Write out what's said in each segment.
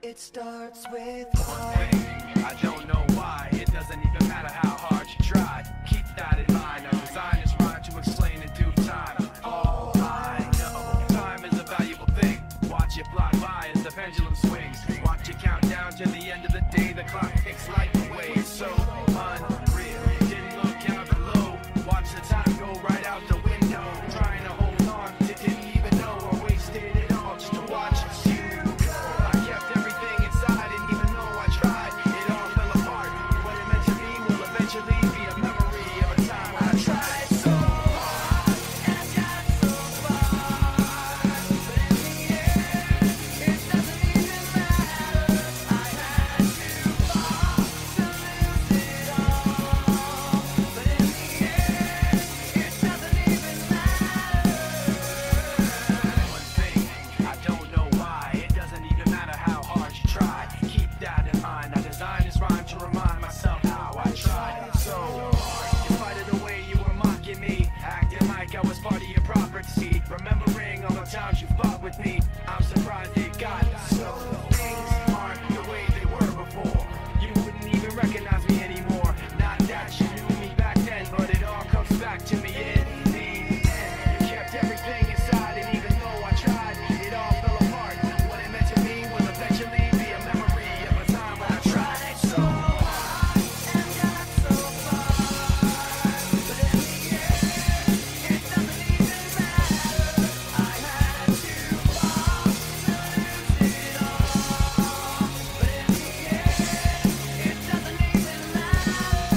It starts with one thing. I don't know why. It doesn't even matter how hard you try. Keep that in mind. Our design is rhyme to explain in due time. All I know, time is a valuable thing. Watch it fly by as the pendulum swings. Watch it count down to the end of the day. The clock ticks like away. It's so unreal. Didn't look out below. Watch the time go right out the window. Trying to hold on to didn't even know or wasted it all just to watch you go. I kept everything inside and even though I tried, it all fell apart. What it meant to me will eventually be a memory of a time when I tried so hard and got so far. But in the end, it doesn't even matter. I had to fall to lose it all. But in the end, it doesn't even matter. One thing, I don't know why. It doesn't even matter how hard you try. Keep that in mind. I designed this rhyme to remind myself how I tried so hard. In spite of the way you were mocking me, acting like I was part of your property. Remembering all the times you fought with me, I'm surprised it got so. Things aren't the way they were before. You wouldn't even recognize me anymore. Not that you knew me back then, but it all comes back to me in the end. You kept everything inside, and even though I tried, it all fell apart. What it meant to me will eventually be a memory of a time when I tried so hard and got so far. But in the end, it doesn't even matter. I had to fall to lose it all. But in the end, it doesn't even matter.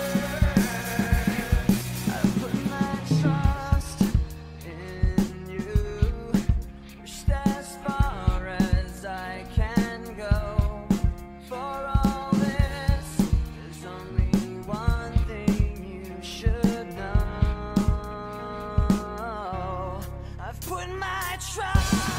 I put my trust in you. Pushed as far as I can go. For all this, there's only one thing you should know. I've put my trust